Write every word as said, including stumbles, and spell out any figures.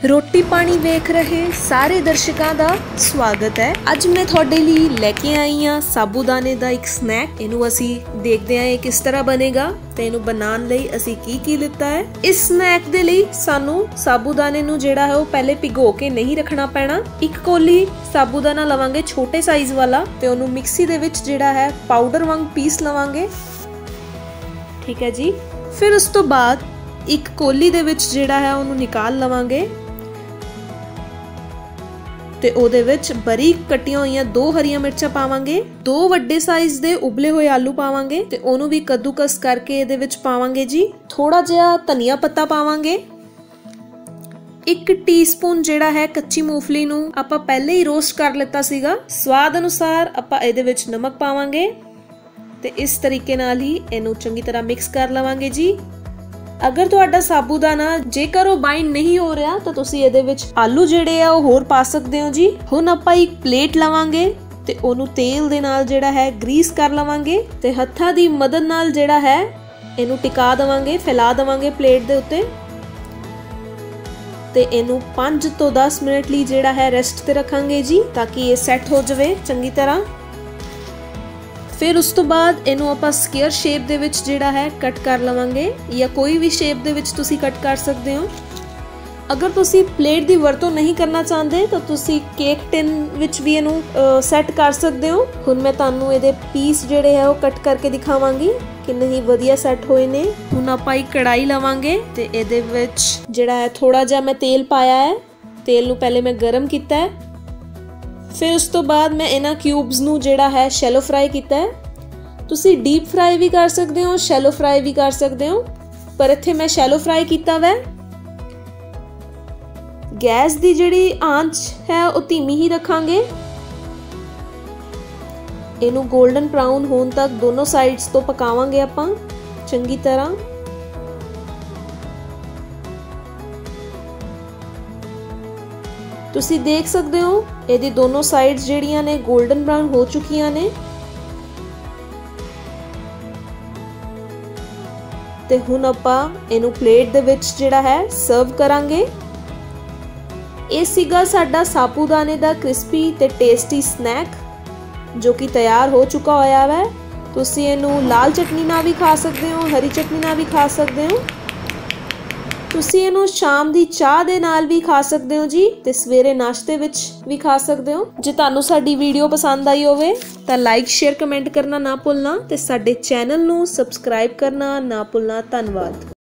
रोटी पानी वेख रहे सारे दर्शकों का स्वागत है। अज मैं थोड़े लिए लेके आई हाँ साबूदाने का एक स्नैक। इनू असी देखते हैं किस तरह बनेगा ते इनू बनाने लई असी की की लिता है। इस स्नैक दे लई सानू साबूदाने नू जेड़ा है वो पहले भिगो के नहीं रखना पैना। एक कोली साबूदाना लवांगे छोटे साइज वाला ते ओनू मिक्सी दे विच जेड़ा है पाउडर वांग पीस लवांगे। ठीक है जी। फिर उस तो बाद एक कोली दे विच जेड़ा है ओनू निकाल लवांगे ते ओदे विच बारीक कटियां हुई दो हरिया मिर्चा पावांगे, दो वड्डे साइज दे उबले हुए आलू पावांगे ते ओनू भी कद्दूकस करके इहदे विच पावांगे जी। थोड़ा जिहा धनिया पत्ता पावांगे। एक टीस्पून जेड़ा है कच्ची मूंगफली नू आपां पहले ही रोस्ट कर लेता सीगा। स्वाद अनुसार आपां इहदे विच नमक पावांगे ते इस तरीके नाल ही इहनू चंगी तरह मिक्स कर लवांगे जी। अगर तुहाडा साबूदाना जेकर वो बाइंड नहीं हो रहा तो तुसी इहदे विच आलू जेड़े आ वो होर पा सकदे हो जी। हुण आपां एक प्लेट लवांगे ते ओनू तेल दे नाल जेड़ा है ग्रीस कर लवांगे ते हत्थां दी मदद नाल जेड़ा है इनू टिका देवांगे, फैला देवांगे प्लेट दे उत्ते ते इनू पांच तो दस मिनट लई जेड़ा है रेस्ट ते रखांगे जी ताकि ये सैट हो जावे चंगी तरह। फिर उस तो बाद इनू आपां स्क्वायर शेप दे विच जेड़ा है कट कर लवांगे या कोई भी शेप दे विच तुसी कट कर सकदे हो। अगर तुसी प्लेट दी वरतों नहीं करना चाहते तो तुसी केक टिन विच भी इनू सैट कर सकदे हो। हुण मैं तुहानू इहदे पीस जेड़े है वो कट करके दिखावांगी किन्ने ही वधिया सैट होए ने। हुण आपां एक कढ़ाई लवांगे ते इहदे विच जेड़ा है थोड़ा जिहा मैं तेल पाया है। तेल नू पहले मैं गरम कीता है। फिर उस तो बाद मैं इन्हां क्यूब्स नू जेड़ा है शैलो फ्राई कीता है। तुसी डीप फ्राई भी कर सकदे हो, शैलो फ्राई भी कर सकदे हो, पर इत्थे मैं शैलो फ्राई कीता वै। गैस दी जेड़ी आंच है वो धीमी ही रखांगे। इनू गोल्डन ब्राउन होण तक दोनों साइड्स तो पकावांगे आपां चंगी तरह। तुसी देख सकते हो यदि दोनों साइड्स जेड़ियां ने गोल्डन ब्राउन हो चुकियां ने ते हुण आपां इनू प्लेट दे विच जेड़ा है सर्व करांगे। ये सीगा साडा साबूदाने दा क्रिस्पी ते टेस्टी स्नैक जो कि तैयार हो चुका होया है। तुसी इनू लाल चटनी नाल भी खा सकते हो, हरी चटनी नाल भी खा सकते हो। तुसी इनू शाम दी चाह दे नाल भी खा सकते हो जी ते सवेरे नाश्ते विच भी खा सकते हो। जे तुहानू साडी वीडियो पसंद आई होवे तां लाइक शेयर कमेंट करना ना भुलना ते साडे चैनल नू सबसक्राइब करना ना भुलना। धन्नवाद।